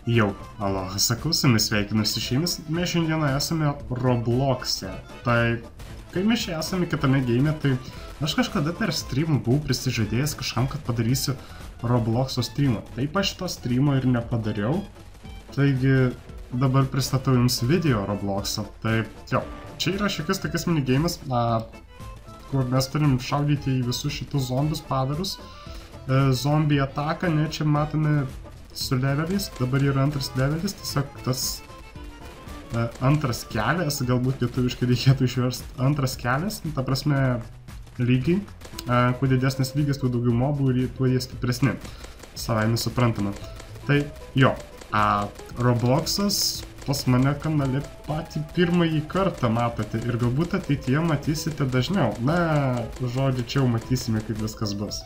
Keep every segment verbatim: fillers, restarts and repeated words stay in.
Jau, aloha, sakau, su jumis sveikinusi šeimis, mes šiandieną esame Roblox'e. Tai, kai mes čia esame kitame game, tai aš kažkada per streamą buvau prisižadėjęs kažkam, kad padarysiu Roblox'o streamą. Taip aš to streamo ir nepadariau, taigi dabar pristatau jums video Roblox'o. Taip, jo, čia yra šiekis tokias minigame'as, kur mes turim šaudyti į visus šitus zombius padarus. E, zombie ataką, ne, čia matome su leveliais, dabar yra antras levelis, tiesiog tas e, antras kelias, galbūt lietuviškai reikėtų išversti antras kelias, ta prasme lygiai, e, kuo didesnis lygis, tuo daugiau mobų ir tuo jie stipresni, savaime suprantama. Tai jo, a, Roblox'as pas mane kanale patį pirmąjį kartą matote ir galbūt ateityje matysite dažniau. Na, žodžiu, čia jau matysime, kaip viskas bus.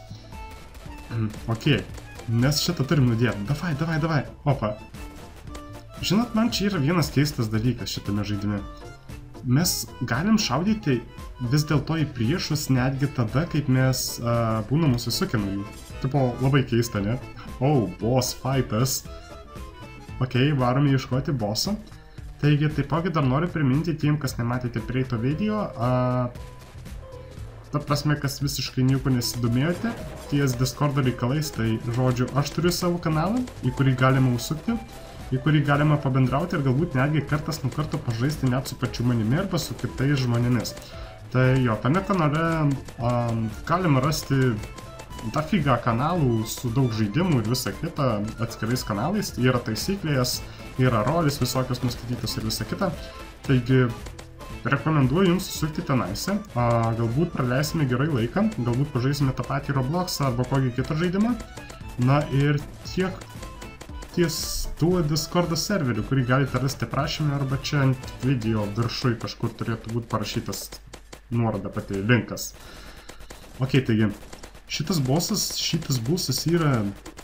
Ok. Nes šitą turim nudėti. Davai, davai, davai. Opa. Žinot, man čia yra vienas keistas dalykas šitame žaidime. Mes galim šaudyti vis dėlto į priešus netgi tada, kaip mes uh, būnam nusisukę nuo jų. Tipo, labai keista, ne? Oh, boss fightas. Ok, varome ieškoti bosso. Taigi, taipogi dar noriu priminti tiem, kas nematėte prieito video. Uh, Ta prasme, kas visiškai nieko nesidomėjote, ties Discordo reikalais, tai žodžiu, aš turiu savo kanalą, į kurį galima užsukti, į kurį galima pabendrauti ir galbūt netgi kartas nuo karto pažaisti net su pačiu manimi arba su kitais žmonėmis. Tai jo, tame kanale um, galima rasti dafiga kanalų su daug žaidimų ir visa kita atskirais kanalais, yra taisyklės, yra rolis visokios nustatytos ir visa kita. Taigi, rekomenduoju jums susukti tenaise, galbūt praleisime gerai laiką, galbūt pažaisime tą patį Roblox'ą arba kokį kitą žaidimą. Na ir tiek ties tuo Discordo serveriu, kurį galite rasti prašymę arba čia ant video viršui kažkur turėtų būti parašytas nuoroda pati, linkas. Ok, taigi, šitas bossas, šitas bossas yra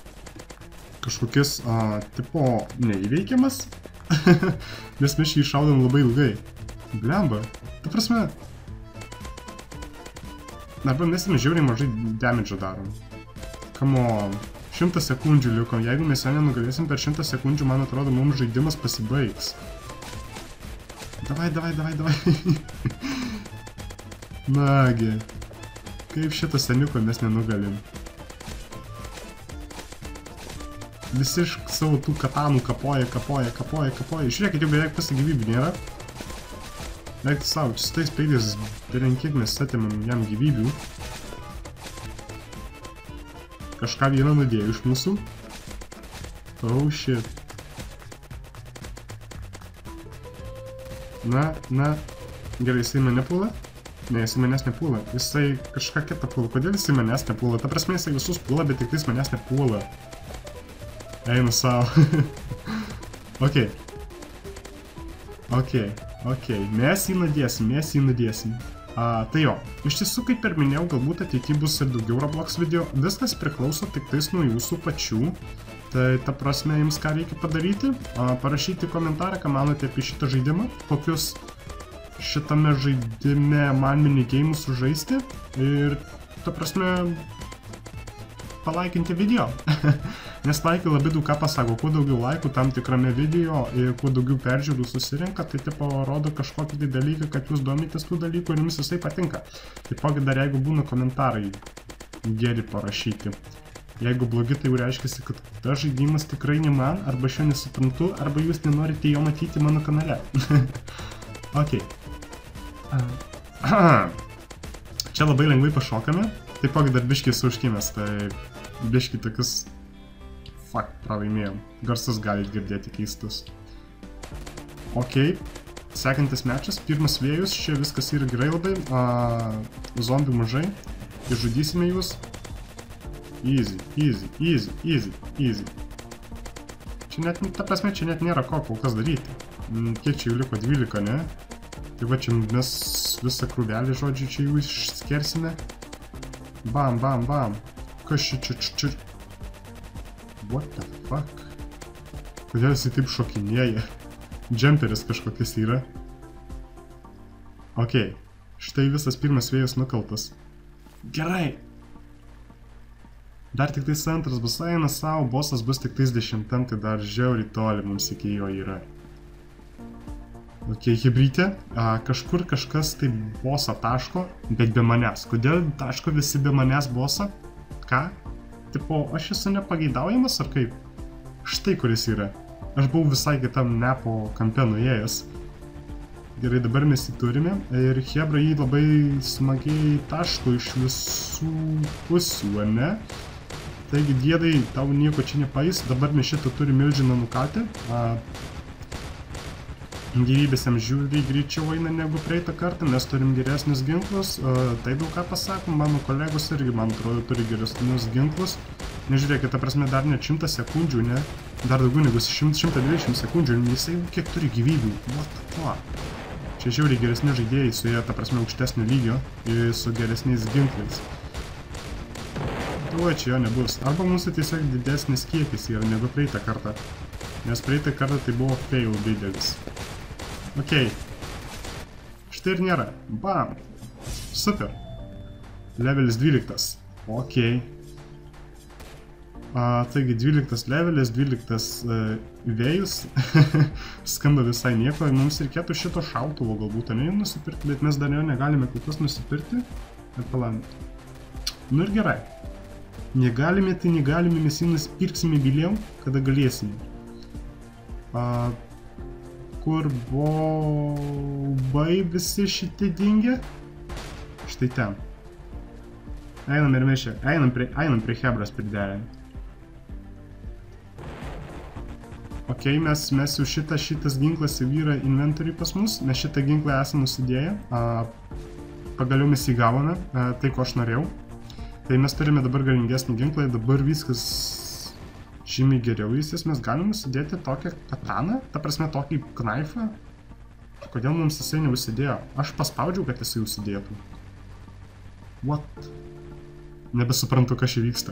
kažkokias, a, tipo, neįveikiamas, nes mes jį iššaudom labai ilgai. Blemba, ta prasme, arba mes jame žiauriai mažai damage darom. Come on, šimtą sekundžių liko, jeigu mes jo nenugalėsim per šimtą sekundžių, man atrodo, mums žaidimas pasibaigs. Davai, davai, davai, davai. Nagi, kaip šitą seniuką mes nenugalim. Visi iš savo tų katanų kapoja, kapoja, kapoja, kapoja. Žiūrėkit, jau beveik pasi gyvybių nėra. Eik savo, čia su tais peiliais, per kiek mes atimam jam gyvybių. Kažką vieną nudėjo iš mūsų. Oh shit. Na, na. Gerai, jisai mane pula? Ne, jisai manęs nepula. Jisai kažką kitą pula. Kodėl jisai manęs nepula? Ta prasme, jisai visus pula, bet tik jis manęs nepula. Einu savo. Ok. Ok. Ok, mes jį nudėsim, mes jį nudėsim. A, tai jo, iš tiesų, kaip ir minėjau, galbūt ateityje bus ir daugiau Roblox video. Viskas priklauso tik tais nuo jūsų pačių. Tai ta prasme, jums ką reikia padaryti? A, parašyti komentarą, ką manote apie šitą žaidimą. Kokius šitame žaidime man minigame'us sužaisti. Ir ta prasme, palaikinti video. Nes laikai labai daug ką pasako, kuo daugiau laikų tam tikrame video ir kuo daugiau peržiūrų susirenka, tai tipo rodo kažkokį tai dalyką, kad jūs domitės tų dalykų ir jums visai patinka. Taipogi dar jeigu būna komentarai geri parašyti. Jeigu blogi, tai jau reiškia, kad tas žaidimas tikrai ne man, arba aš jo nesuprantu, arba jūs nenorite jo matyti mano kanale. Ok. Čia labai lengvai pašokame. Taipogi dar biškiai sauškimės, tai biškiai tokius... Fuck, pralaimėjom. Garsus galit girdėti keistus. Ok. Sekantis mečas, pirmas vėjus, čia viskas yra gerai labai. A, zombių mažai. Išžudysime jūs. Easy, easy, easy, easy, easy. Čia net, ta prasme, čia net nėra ko kol kas daryti. Kiek čia jau liko? dvylika, ne? Tai va, čia mes visą krūvelį, žodžiu, čia jau išskersime. Bam, bam, bam. Kas čia čia čia čia? What the fuck? Kodėl jisai taip šokinėja? Džemperis kažkokias yra. Ok, štai visas pirmas vėjas nukaltas. Gerai. Dar tik tais antras bus, eina savo, bosas bus tik tais dešimtam, tai dar žiauriai toli mums iki jo yra. Ok, hibrytė, kažkur kažkas tai bosą taško, bet be manęs. Kodėl taško visi be manęs bosą? Ką? Tipo, aš esu nepageidaujamas ar kaip? Štai kuris yra. Aš buvau visai kitam nepo kampe nuėjęs. Gerai, dabar mes jį turime ir Hebra jį labai smagiai taško iš visų pusių, ne? Taigi, diedai, tau nieko čia nepais, dabar mes šitą turi milžiną nukalti. Gyvybės jam žiūri greičiau eina negu praeitą kartą, mes turim geresnius ginklus, tai daug ką pasakom, mano kolegos irgi, man atrodo, turi geresnius ginklus. Nežiūrėkit, ta prasme, dar net šimtą sekundžių, ne? Dar daugiau negu šimtą dvidešimt sekundžių, jisai kiek turi gyvybių. What the fuck? Čia žiauriai geresni žaidėjai su jie, ta prasme, aukštesnio lygio ir su geresniais ginklais. Tuo čia jo nebus. Arba mūsų tiesiog didesnis kiekis yra negu praeitą kartą. Nes praeitą kartą tai buvo fail didelis. Ok. Štai ir nėra. Bam. Super. Levelis dvyliktas. Ok. A, taigi dvyliktas levelis, dvyliktas uh, vėjus. Skamba visai nieko. Mums reikėtų šito šautuvo galbūt ne nusipirkti, bet mes dar jo negalime kol kas nusipirkti. Ir palamėti. Nu ir gerai. Negalime, tai negalime, mes jį nusipirksime vėliau, kada galėsime. A, kur bobai visi šitie dingė? Štai ten. Einam ir mes čia. Einam prie, einam prie Hebros priderę. Ok, mes, mes jau šitą, šitas ginklas jau yra inventoriui pas mus, mes šitą ginklą esame nusidėję. A, pagaliau mes jį gavome, a, tai ko aš norėjau. Tai mes turime dabar galingesnį ginklą, dabar viskas žymiai geriau įsis, mes galime nusidėti tokią kataną, ta prasme tokį knaifą. Kodėl mums jisai neusidėjo? Aš paspaudžiau, kad jisai užsidėtų. What? Nebesuprantu, kas čia vyksta.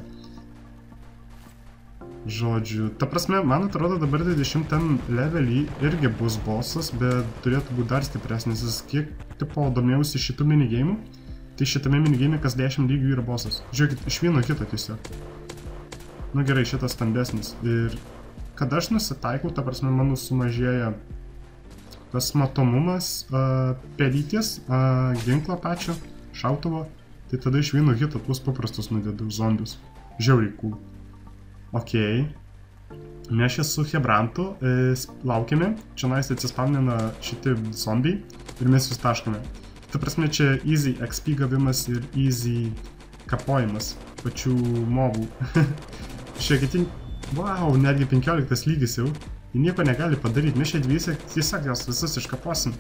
Žodžiu, ta prasme, man atrodo dabar dvidešimtam levelį irgi bus bossas, bet turėtų būti dar stipresnis. Jis kiek, tipo, domėjausi šitų minigeimų, tai šitame minigeime kas dešimt lygių yra bossas. Žiūrėkit, iš vieno kito tiesiog. Nu gerai, šitas stambesnis. Ir kada aš nusitaikau, ta prasme, mano sumažėja tas matomumas uh, pelytės, uh, ginklo pačio, šautuvo, tai tada iš vieno hito tuos paprastus nudedu zombius. Žiauriai cool. Ok. Mes čia su Hebrantu e, laukiame, čia nais atsispamnina šitie zombiai ir mes jūs taškame. Ta prasme, čia easy X P gavimas ir easy kapojimas pačių mobų. Šiekit, wow, netgi penkioliktas lygis jau. Jie nieko negali padaryti, mes čia dviese tiesiog jos visus iškaposim.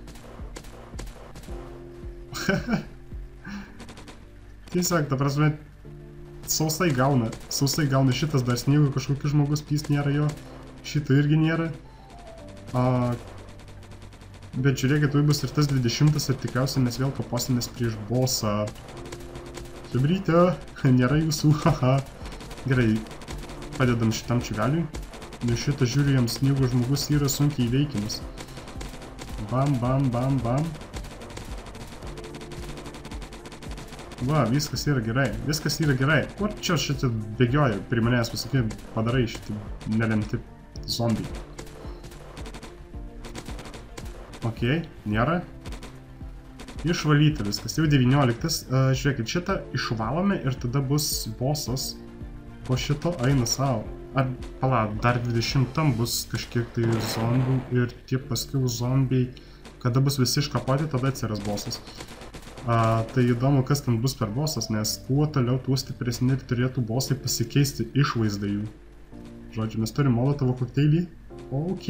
Tiesiog, ta prasme, sausai gauna, sausai gauna šitas dar sniego, kažkokius žmogus pys nėra jo, šito irgi nėra. A, bet žiūrėkit, tai bus ir tas dvidešimtas ir tikriausiai mes vėl kaposimės prieš bossą. Hebrytė, nėra jūsų, haha. Gerai, padedam šitam čiveliui. Nes šitą žiūriu, jam sniego žmogus yra sunkiai įveikiamas. Bam, bam, bam, bam. Va, viskas yra gerai, viskas yra gerai. Kur čia šitą bėgioja, prie manęs pasakė, padarai šitą nelemti zombiai. Ok, nėra. Išvalyti viskas, jau devynioliktas. Uh, žiūrėkit, šitą išvalome ir tada bus bossas. Po šito eina savo. Ar, pala, dar dvidešimtam bus kažkiek tai zombių ir tie paskiau zombiai. Kada bus visi iškapoti, tada atsiras bossas. A, tai įdomu, kas ten bus per bossas, nes kuo toliau, tuo stipresni turėtų bossai pasikeisti išvaizdą jų. Žodžiu, mes turim molotovo kokteilį. Ok.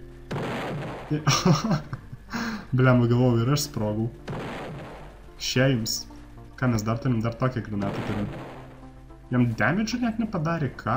Bliam, galvojau, ir aš sprogau. Šeims. Ką mes dar turim? Dar tokią granatą turim. Jam damage net nepadarė, ką?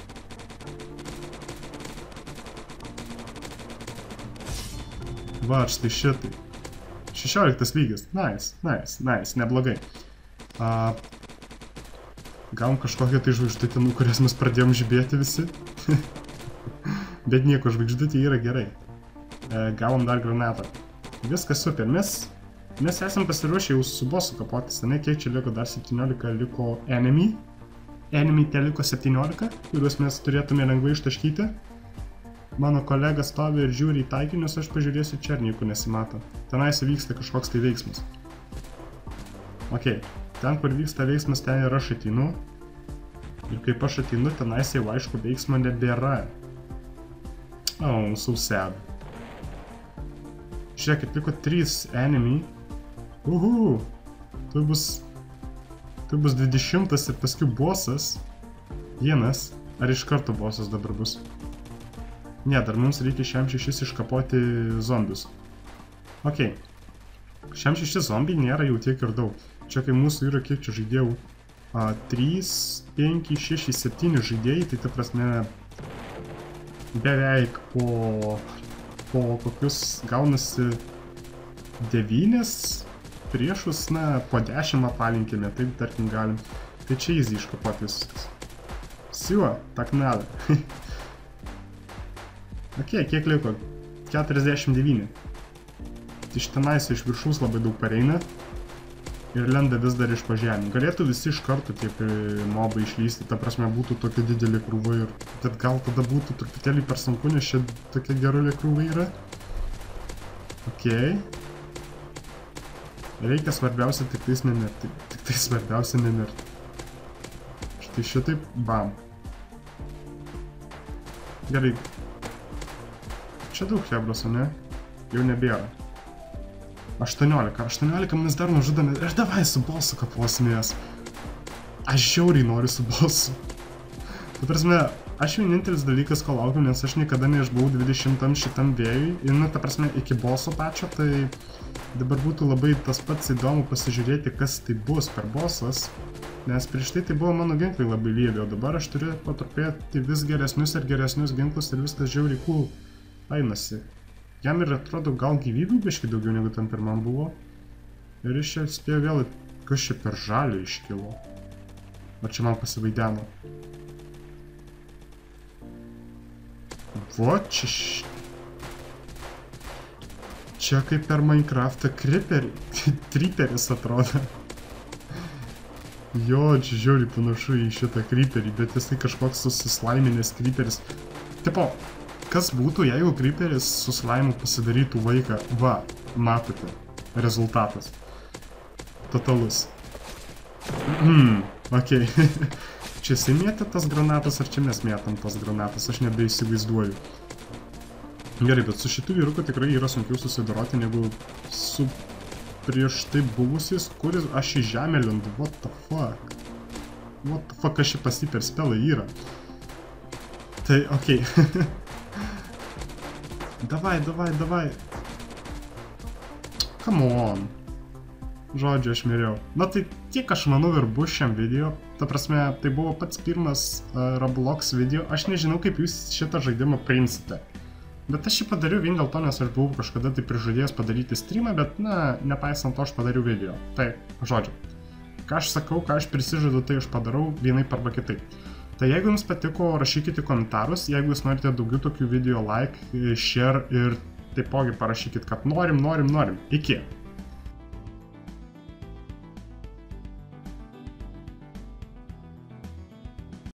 Va, štai šitai. šešioliktas lygis. Nice, nice, nice, neblogai. Uh, gavom kažkokią tai žvaigždutę, nuo kurias mes pradėjom žibėti visi. Bet nieko, žvaigždutė yra gerai. Uh, gavom dar granatą. Viskas super. Mes, mes esam pasiruošę jau su bossu kapotis. Ne, kiek čia liko? Dar septyniolika liko enemy. enemy teliko septyniolika, kuriuos mes turėtume lengvai ištaškyti. Mano kolega stovi ir žiūri į taikinius, aš pažiūrėsiu čia ir nieko nesimato. Tenais vyksta kažkoks tai veiksmas. Ok, ten kur vyksta veiksmas, ten ir aš ateinu. Ir kaip aš ateinu, tenais jau aišku veiksmo nebėra. Oh, so sad. Žiūrėkit, liko trys enemy. Uhu, tai bus... Tai bus dvidešimtas ir paskui bossas. Vienas. Ar iš karto bossas dabar bus? Ne, dar mums reikia šiam šešis iškapoti zombius. Ok. Šiam šeši zombiai nėra jau tiek ir daug. Čia kai mūsų yra kiek čia žaidėjų. trys, penki, šeši, septyni žaidėjai, tai ta prasme beveik po, po kokius gaunasi devynis priešus, na, po dešimt apalinkime, taip tarkim galim. Tai čia easy iškapot viskas. Siuo, tak nada. Ok, kiek liko? keturiasdešimt devyni. Tai iš tenais iš viršaus labai daug pareina. Ir lenda vis dar iš pažemį. Galėtų visi iš karto tiek mobai išlysti, ta prasme būtų tokia didelė krūva ir... Bet gal tada būtų truputėlį per sunku, nes čia tokia gerulė krūva yra. Ok. Reikia svarbiausia tik tais nemirti. Tik tai svarbiausia nemirti. Štai šitaip, bam. Gerai. Čia daug hebroso, ne? Jau nebėra. aštuoniolika. aštuoniolika mes dar nužudome. Ir davai su bossu kaposimės. Aš žiauriai noriu su bossu. Tai prasme, aš vienintelis dalykas, ko laukiu, nes aš niekada neišbuvau dvidešimtam šitam vėjui. Ir, nu, ta prasme, iki bosso pačio, tai dabar būtų labai tas pats įdomu pasižiūrėti, kas tai bus per bossas. Nes prieš tai tai buvo mano ginklai labai lyvi, o dabar aš turiu patrupėti vis geresnius ir geresnius ginklus ir viskas žiauriai cool einasi. Jam ir atrodo gal gyvybių biškai daugiau negu tam pirmam buvo. Ir iš čia spėjo vėl, kas čia per žalį iškilo. Ar čia man pasivaideno? Vo, čia š... Čia kaip per Minecraftą creeper... triperis atrodo. Jo, čia žiauriai panašu į šitą creeperį, bet jisai kažkoks susislaiminės creeperis. Tipo, kas būtų, jeigu creeperis su slaimu pasidarytų vaiką? Va, matote, rezultatas. Totalus. Hmm, okei. Okay. Čia jisai mėtė tas granatas, ar čia mes mėtam tas granatas, aš nebeįsivaizduoju. Gerai, bet su šitų vyruku tikrai yra sunkiau susidoroti, negu su prieš tai buvusis, kuris aš į žemę lendu. What the fuck? What the fuck, aš čia pas jį per spelą yra. Tai, okei. Okay. Davai, davai, davai. Come on. Žodžiu, aš mirėjau. Na tai tiek aš manau ir bus šiam video. Ta prasme, tai buvo pats pirmas uh, Roblox video. Aš nežinau, kaip jūs šitą žaidimą priimsite. Bet aš jį padariau vien dėl to, nes aš buvau kažkada tai prižadėjęs padaryti streamą, bet, na, nepaisant to, aš padariau video. Tai, žodžiu, ką aš sakau, ką aš prisižadu, tai aš padarau vienaip arba kitaip. Tai jeigu jums patiko, rašykite komentarus, jeigu jūs norite daugiau tokių video, like, share ir taipogi parašykit, kad norim, norim, norim. Iki.